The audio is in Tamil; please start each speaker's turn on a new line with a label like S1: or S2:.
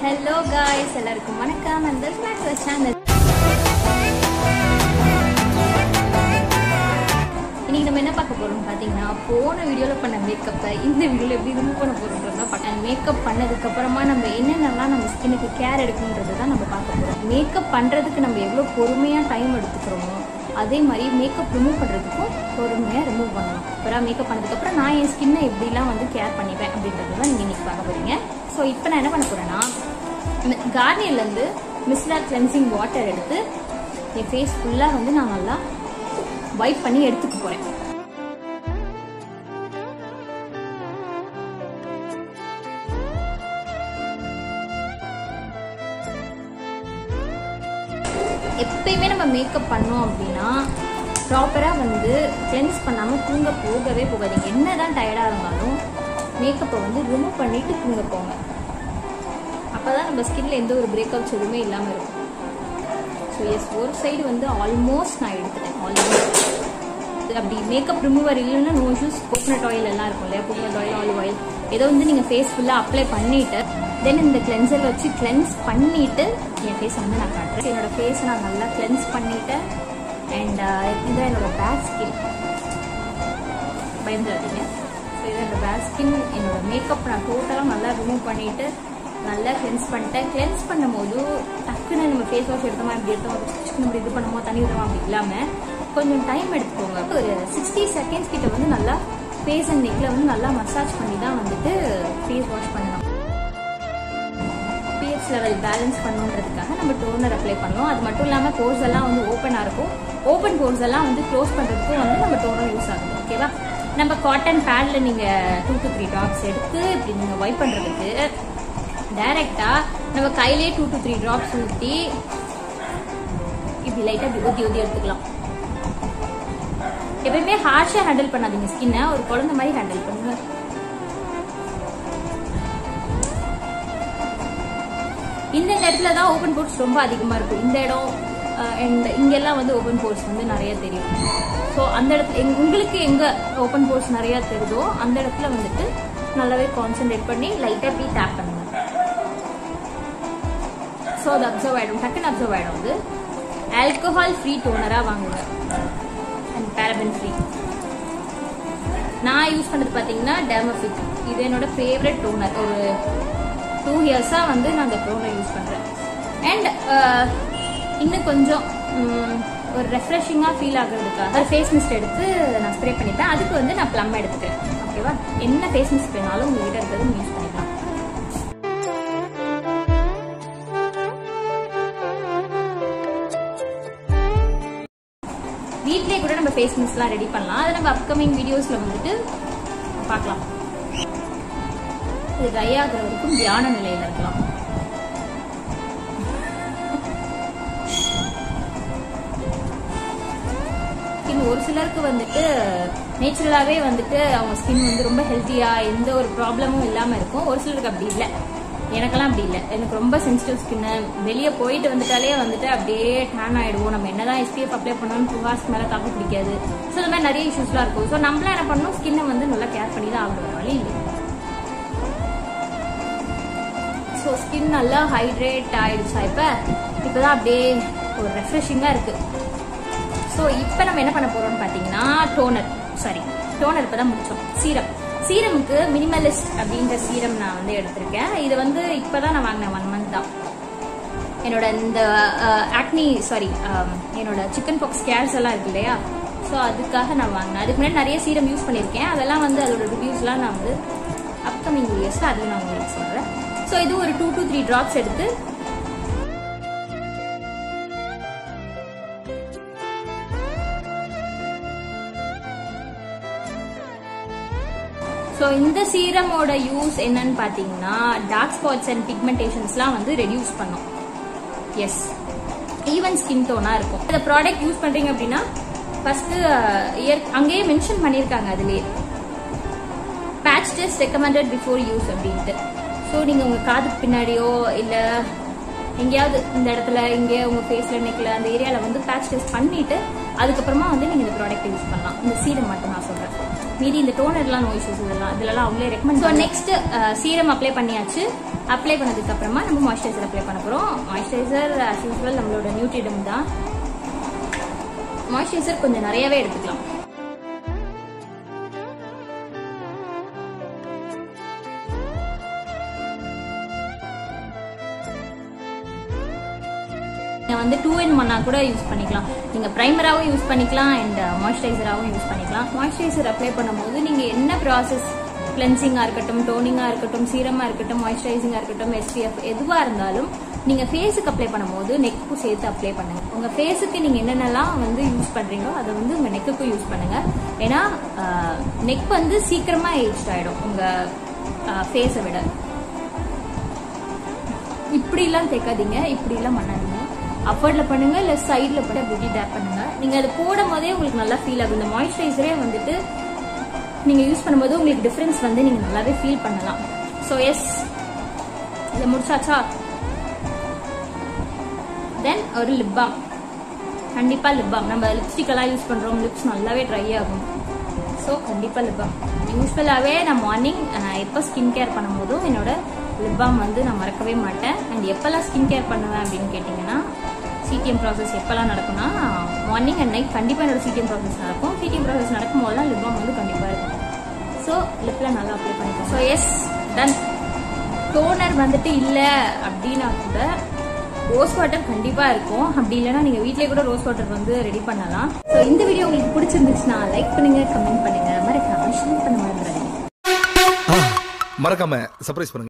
S1: Hello guys, எல்லாருக்கும் வணக்கம் and welcome back to the channel. இன்னைக்கு நம்ம என்ன பார்க்க போறோம் பாத்தீங்கன்னா, போன வீடியோல பண்ண மேக்கப்பை இந்த வீடியோல எப்படி ரிமூவ் பண்ண போறோம்ன்றத பார்க்கலாம். மேக்கப் பண்ணதுக்கு அப்புறமா நம்ம என்னென்னலாம் நம்ம ஸ்கின்னுக்கு கேர் எடுக்கணும்ன்றதை தான் நம்ம பார்க்க போறோம். மேக்கப் பண்றதுக்கு நம்ம எவ்வளவு பொறுமையா டைம் எடுத்துக்கிறோமோ அதே மாதிரி மேக்கப் ரிமூவ் பண்றதுக்கும் பொறுமையா ரிமூவ் பண்ணணும். அப்புறம் மேக்கப் பண்ணதுக்கு அப்புறம் நான் என் ஸ்கின்னை எப்படிலாம் வந்து கேர் பண்ணிப்பேன் அப்படின்றது தான் நீங்க இன்னைக்கு பார்க்க போறீங்க. ஸோ இப்போ நான் என்ன பண்ண போறேன்னா, கார்னியர்லேருந்து மிஸ்லர் கிளென்சிங் வாட்டர் எடுத்து என் ஃபேஸ் ஃபுல்லாக வந்து நான் நல்லா வைப் பண்ணி எடுத்துக்க போறேன். எப்பயுமே நம்ம மேக்கப் பண்ணோம் அப்படின்னா ப்ராப்பராக வந்து கிளென்ஸ் பண்ணாமல் தூங்க போகவே போகாதீங்க. என்னதான் டயர்டாக இருந்தாலும் மேக்கப்பை வந்து ரிமூவ் பண்ணிட்டு தூங்க போங்க. அப்போதான் நம்ம ஸ்கின்ல எந்த ஒரு பிரேக் அவுட்ஸ் எதுவுமே இல்லாமல் இருக்கும். ஸோ எஸ், ஒரு சைடு வந்து ஆல்மோஸ்ட் நான் எடுத்துட்டேன். ஆல்மோஸ்ட் அப்படி மேக்கப் ரிமூவர் இல்லைன்னா நோ இஷ்யூஸ். கோகனட் ஆயில் எல்லாம் இருக்கும் இல்லையா, கோகனட் ஆயில், ஆலிவ் ஆயில் ஏதோ வந்து நீங்கள் ஃபேஸ் ஃபுல்லாக அப்ளை பண்ணிட்டு தென் இந்த கிளென்சர் வச்சு கிளென்ஸ் பண்ணிட்டு என் ஃபேஸை வந்து நான் காட்டுறேன். என்னோட ஃபேஸை நான் நல்லா கிளென்ஸ் பண்ணிட்டேன். அண்ட் இதுதான் என்னோட பேக் ஸ்கின். பயந்துடாதீங்க. ஸோ இது என்னோட பேக் ஸ்கின். என்னோட மேக்கப் நான் டோட்டலாக நல்லா ரிமூவ் பண்ணிட்டு நல்லா கிளென்ஸ் பண்ணிட்டேன். கிளென்ஸ் பண்ணும்போது டக்குன்னு நம்ம ஃபேஸ் வாஷ் எடுத்தோமா இப்படி எடுத்தோம் நம்ம இது பண்ணுமோ தண்ணி விடுவோம் அப்படி இல்லாமல் கொஞ்சம் டைம் எடுத்துக்கோங்க. ஒரு 60 செகண்ட்ஸ் கிட்ட வந்து நல்லா ஃபேஸ் அண்ட் நெக்ல வந்து நல்லா மசாஜ் பண்ணி தான் வந்துட்டு ஃபேஸ் வாஷ் பண்ணணும். pH லெவல் பேலன்ஸ் பண்ணுன்றதுக்காக நம்ம டோனர் அப்ளை பண்ணோம். அது மட்டும் இல்லாமல் போர்ஸ் எல்லாம் வந்து ஓப்பனாக இருக்கும். ஓப்பன் போர்ஸ் எல்லாம் வந்து க்ளோஸ் பண்ணுறதுக்கும் வந்து நம்ம டோனர் யூஸ் ஆகும். ஓகேவா? நம்ம காட்டன் பேட்ல நீங்கள் 2 to 3 ட்ராப்ஸ் எடுத்து இப்படி நீங்கள் வைப் பண்ணுறதுக்கு டைரக்டா நம்ம கையிலே 2 to 3 ட்ராப்ஸ் ஊற்றி இப்படி லைட்டா ஊற்றி எடுத்துக்கலாம். எப்பயுமே ஹார்ஷா ஹேண்டில் பண்ணாதீங்க ஸ்கின்னை, ஒரு குழந்தை மாதிரி ஹேண்டில் பண்ணுங்க. இந்த இடத்துல தான் ஓப்பன் போர்ஸ் ரொம்ப அதிகமா இருக்கும். இந்த இடம் அண்ட் இங்கெல்லாம் வந்து ஓப்பன் போர்ஸ் வந்து நிறைய தெரியும். ஸோ அந்த இடத்துல உங்களுக்கு எங்க ஓப்பன் போர்ஸ் நிறைய தெரியுதோ அந்த இடத்துல வந்துட்டு நல்லாவே கான்சென்ட்ரேட் பண்ணி லைட்டா இப்படி டேப் பண்ணுங்க. ஸோ அது அப்சர்வ் ஆயிடும், டக்குன்னு அப்சர்வ் ஆயிடும். அது ஆல்கஹால் ஃப்ரீ டோனரா வாங்குங்க அண்ட் பேரபன் ஃப்ரீ. நான் யூஸ் பண்ணது பாத்தீங்கன்னா டெர்மஃபிக். இது என்னோட ஃபேவரட் டோனர். ஒரு 2 இயர்ஸா வந்து நான் அந்த டோனர் யூஸ் பண்றேன். அண்ட் இன்னும் கொஞ்சம் ஒரு ரெஃப்ரெஷிங்கா ஃபீல் ஆகுறதுக்காக ஃபேஸ் மிஸ்ட் எடுத்து நான் ஸ்ப்ரே பண்ணிப்பேன். அதுக்கு வந்து நான் ப்ளம் எடுத்துக்கிறேன். ஓகேவா? என்ன ஃபேஸ் மிஸ்ட் வேணாலும் உங்ககிட்ட இருக்கிறது யூஸ் பண்ணிக்கலாம். வீட்லயே கூட நம்ம ஃபேஸ் மிஸ்ட்லாம் ரெடி பண்ணலாம். அதை நம்ம அப்கமிங் வீடியோஸ்ல வந்துட்டு பார்க்கலாம். இது ட்ரை ஆகுற வரைக்கும் தியான நிலையில இருக்கலாம். ஒரு சிலருக்கு வந்துட்டு நேச்சுரலாவே வந்துட்டு அவங்க ஸ்கின் வந்து ரொம்ப ஹெல்த்தியா எந்த ஒரு ப்ராப்ளமும் இல்லாம இருக்கும். ஒரு சிலருக்கு அப்படி இல்லை. எனக்கெல்லாம் அப்படி இல்லை. எனக்கு ரொம்ப சென்சிட்டிவ் ஸ்கின்னு. வெளியே போயிட்டு வந்துட்டாலே வந்துட்டு அப்படியே டேன் ஆயிடுவோம். நம்ம என்னதான் SPF அப்ளை பண்ணாலும் 2 hours மேல தாக்கு பிடிக்காது. ஸோ இந்த மாதிரி நிறைய இஷ்யூஸ்லாம் இருக்கும். ஸோ நம்மளாம் என்ன பண்ணணும், ஸ்கின்னை வந்து நல்லா கேர் பண்ணி தான் ஆகணும். வழி இல்லை. ஸோ ஸ்கின் நல்லா ஹைட்ரேட் ஆயிடுச்சா? இப்பதான் அப்படியே ஒரு ரெஃப்ரெஷிங்கா இருக்கு. ஸோ இப்போ நம்ம என்ன பண்ண போறோம்னு பார்த்தீங்கன்னா டோனர் இப்பதான் முடிச்சோம். சீரமுக்கு மினிமலிஸ்ட் அப்படின்ற சீரம் நான் வந்து எடுத்திருக்கேன். இது வந்து இப்பதான் நான் வாங்கினேன். 1 month தான். என்னோட இந்த என்னோட சிக்கன் பாக்ஸ் ஸ்கேர்ஸ் எல்லாம் இருக்கு இல்லையா, ஸோ அதுக்காக நான் வாங்கினேன். அதுக்கு முன்னாடி நிறைய சீரம் யூஸ் பண்ணியிருக்கேன். அதெல்லாம் வந்து அதோட ரிவ்யூஸ்லாம் நான் வந்து அப்கமிங் வீடியோஸ்ல அதையும் நான் உங்களுக்கு சொல்றேன். ஸோ இது ஒரு 2 to 3 ட்ராப்ஸ் எடுத்து ஸோ இந்த சீரமோட யூஸ் என்னன்னு பாத்தீங்கன்னா டார்க் ஸ்பாட்ஸ் அண்ட் பிக்மெண்டேஷன்ஸ்லாம் வந்து ரெடியூஸ் பண்ணும். எஸ், ஈவன் ஸ்கின் டோனா இருக்கும். இந்த ப்ராடக்ட் யூஸ் பண்றீங்க அப்படின்னா ஃபர்ஸ்ட் அங்கேயே மென்ஷன் பண்ணியிருக்காங்க அதுலேயே patch test recommended before use அப்படின்ட்டு. ஸோ நீங்க உங்க காதுக்கு பின்னாடியோ இல்ல எங்கேயாவது இந்த இடத்துல இங்கே உங்க ஃபேஸ்ல நெக்ல அந்த ஏரியால வந்து பேட்ச் டெஸ்ட் பண்ணிட்டு அதுக்கப்புறமா வந்து நீங்க இந்த ப்ராடக்ட் யூஸ் பண்ணலாம். இந்த சீரம் மட்டும் நான் சொல்றேன். மீதி இந்த டோனர்லாம் நோ இஷ்யூஸ் இதெல்லாம் அவங்களே recommend. So next serum apply பண்ணியாச்சு. அப்ளை பண்ணதுக்கு அப்புறமா நம்ம மாய்ஸ்சரைசர் அப்ளை பண்ண போறோம். மாய்ஸ்சரைசர் ஆஸ் யூஸ்வல் நம்மளோட நியூட்ரிடம் தான். மாய்ஸ்சரைசர் கொஞ்சம் நிறையவே எடுத்துக்கலாம். வந்து 2-in-1 கூட யூஸ் பண்ணிக்கலாம். நீங்க பிரைமராவும் யூஸ் பண்ணிக்கலாம் அண்ட் மாய்ஸ்சரைசராகவும் யூஸ் பண்ணிக்கலாம். மாய்ஸ்சரைசர் அப்ளை பண்ணும்போது நீங்க என்ன ப்ராசஸ், கிளென்சிங்கா இருக்கட்டும், டோனிங்கா இருக்கட்டும், சீரமா இருக்கட்டும், மாய்ஸ்சரைசிங்கா இருக்கட்டும், SPF எதுவா இருந்தாலும் நீங்க ஃபேஸுக்கு அப்ளை பண்ணும்போது நெக்கும் சேர்த்து அப்ளை பண்ணுங்க. உங்க ஃபேஸுக்கு நீங்க என்னென்னலாம் வந்து யூஸ் பண்றீங்களோ அதை வந்து உங்க நெக்குக்கும் யூஸ் பண்ணுங்க. ஏன்னா நெக் வந்து சீக்கிரமா ஏஜ் ஆயிடும் உங்க ஃபேஸை விட. இப்படிலாம் தேக்காதீங்க, இப்படிலாம் பண்ணாதீங்க. அப்பர்ட்ல பண்ணுங்க, இல்ல சைட்ல போட்டு பியூட்டி டேப் பண்ணுங்க. நீங்க அதை போடும் போதே உங்களுக்கு நல்லா ஃபீல் ஆகும். இந்த மாய்ஸ்சரைசரே வந்துட்டு நீங்க யூஸ் பண்ணும்போது உங்களுக்கு டிஃபரன்ஸ் வந்து நீங்க நல்லாவே ஃபீல் பண்ணலாம். ஸோ எஸ், இதை முடிச்சாச்சா? தென் ஒரு லிப் பாம். கண்டிப்பா லிப் பாம். நம்ம லிப்ஸ்டிக் எல்லாம் யூஸ் பண்றோம், லிப்ஸ் நல்லாவே ட்ரை ஆகும். ஸோ கண்டிப்பா லிப் பாம். யூஸ்வலாவே நான் மார்னிங் எப்போ ஸ்கின் கேர் பண்ணும் போதும் என்னோட லிப் பாம் வந்து நான் மறக்கவே மாட்டேன். அண்ட் எப்பெல்லாம் ஸ்கின் கேர் பண்ணுவேன் அப்படின்னு கேட்டிங்கன்னா, சிடிஎம் ப்ராசஸ் எப்பெல்லாம் நடக்கும்னா மார்னிங் அண்ட் நைட் கண்டிப்பாக என்னோட சிடிஎம் ப்ராசஸ் நடக்கும். சிடிஎம் ப்ராசஸ் நடக்கும் போதெல்லாம் லிப் பாம் வந்து கண்டிப்பாக இருக்கும். ஸோ லிப்பில் நல்லா அப்ளை பண்ணிக்கோங்க. So S, ton. டோனர் வந்துட்டு இல்லை அப்படின்னா கூட ரோஸ் வாட்டர் கண்டிப்பாக இருக்கும். அப்படி இல்லைன்னா நீங்கள் வீட்டிலே கூட ரோஸ் வாட்டர் வந்து ரெடி பண்ணலாம். ஸோ இந்த வீடியோ உங்களுக்கு பிடிச்சிருந்துச்சுன்னா லைக் பண்ணுங்க, கமெண்ட் பண்ணுங்க, மறக்காம ஷேர் பண்ண மறந்துடாதீங்க.
S2: மறக்காம சர்ப்ரைஸ் பண்ணுங்க.